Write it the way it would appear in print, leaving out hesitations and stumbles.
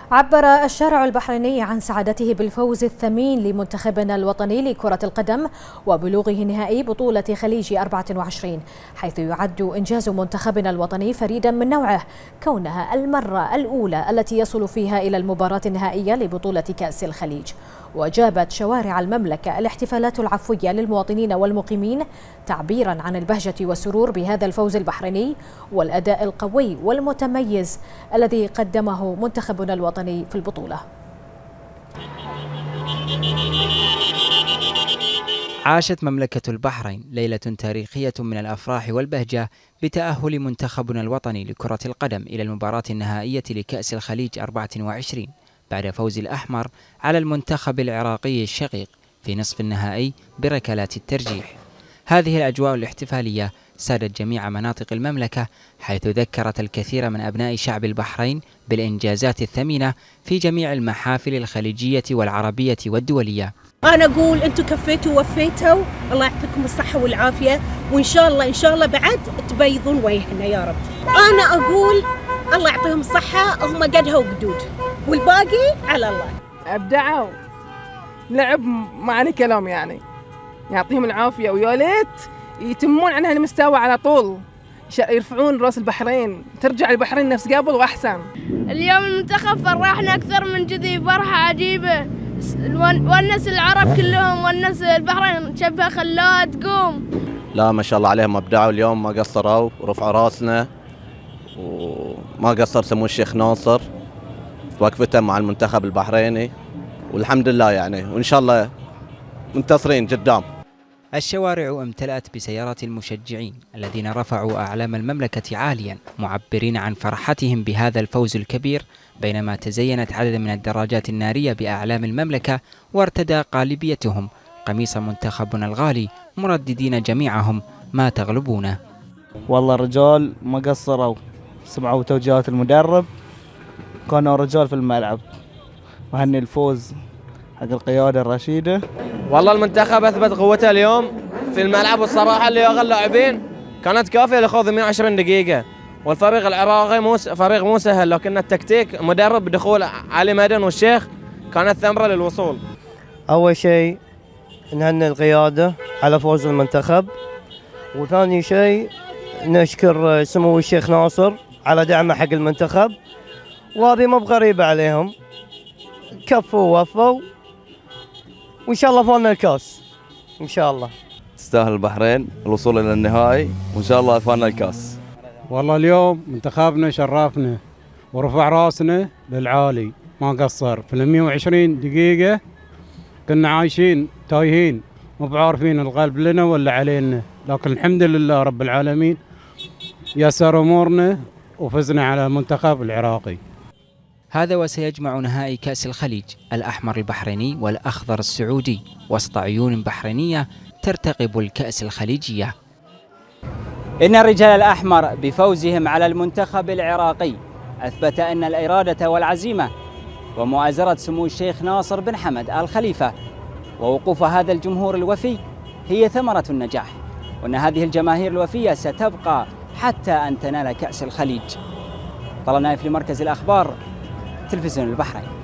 عبر الشارع البحريني عن سعادته بالفوز الثمين لمنتخبنا الوطني لكرة القدم وبلوغه نهائي بطولة خليج 24، حيث يعد إنجاز منتخبنا الوطني فريدا من نوعه، كونها المرة الأولى التي يصل فيها إلى المباراة النهائية لبطولة كأس الخليج. وجابت شوارع المملكة الاحتفالات العفوية للمواطنين والمقيمين تعبيرا عن البهجة والسرور بهذا الفوز البحريني والأداء القوي والمتميز الذي قدمه منتخبنا الوطني في البطولة. عاشت مملكة البحرين ليلة تاريخية من الأفراح والبهجة بتأهل منتخبنا الوطني لكرة القدم إلى المباراة النهائية لكأس الخليج 24 بعد فوز الأحمر على المنتخب العراقي الشقيق في نصف النهائي بركلات الترجيح. هذه الأجواء الاحتفالية سادت جميع مناطق المملكة، حيث ذكرت الكثير من أبناء شعب البحرين بالإنجازات الثمينة في جميع المحافل الخليجية والعربية والدولية. أنا أقول أنتم كفيتوا ووفيتوا، الله يعطيكم الصحة والعافية، وإن شاء الله بعد تبيضون وجهنا يا رب. أنا أقول الله يعطيهم الصحة، هم قدها وقدود، والباقي على الله. أبدعوا، لعب ما عليه كلام، يعني يعطيهم العافية، ويا ليت يتمون عن هالمستوى على طول، يرفعون راس البحرين، ترجع البحرين نفس قبل وأحسن. اليوم المنتخب فرحنا أكثر من كذي، فرحة عجيبة، والناس العرب كلهم والناس البحرين شبه خلاها تقوم. لا ما شاء الله عليهم، أبدعوا اليوم، ما قصروا ورفعوا راسنا، وما قصر سمو الشيخ ناصر وقفته مع المنتخب البحريني، والحمد لله يعني، وإن شاء الله منتصرين قدام. الشوارع امتلأت بسيارات المشجعين الذين رفعوا أعلام المملكة عاليا معبرين عن فرحتهم بهذا الفوز الكبير، بينما تزينت عدد من الدراجات النارية بأعلام المملكة، وارتدى غالبيتهم قميص منتخبنا الغالي مرددين جميعهم ما تغلبونه. والله الرجال ما قصروا، سمعوا توجيهات المدرب، كانوا رجال في الملعب، وهني الفوز حق القيادة الرشيدة. والله المنتخب أثبت قوته اليوم في الملعب، والصراحة اللي أغلى لاعبين كانت كافية لخوض 120 دقيقة، والفريق العراقي فريق مو سهل، لكن التكتيك مدرب بدخول علي مدن والشيخ كانت ثمرة للوصول. أول شيء نهنئ القيادة على فوز المنتخب، وثاني شيء نشكر سمو الشيخ ناصر على دعمه حق المنتخب، وهذه ما بغريبة عليهم، كفوا ووفوا، وإن شاء الله فوزنا الكاس إن شاء الله. تستاهل البحرين الوصول إلى النهائي، وإن شاء الله فوزنا الكاس. والله اليوم منتخبنا شرفنا ورفع راسنا للعالي، ما قصر في 120 دقيقة، كنا عايشين تايهين مو بعارفين الغالب لنا ولا علينا، لكن الحمد لله رب العالمين يسر أمورنا وفزنا على المنتخب العراقي. هذا وسيجمع نهائي كأس الخليج الأحمر البحريني والأخضر السعودي وسط عيون بحرينية ترتقب الكأس الخليجية. إن الرجال الأحمر بفوزهم على المنتخب العراقي أثبت أن الإرادة والعزيمة ومؤازرة سمو الشيخ ناصر بن حمد آل خليفة ووقوف هذا الجمهور الوفي هي ثمرة النجاح، وأن هذه الجماهير الوفية ستبقى حتى أن تنال كأس الخليج. طلال نايف لمركز الأخبار، تلفزيون البحرين.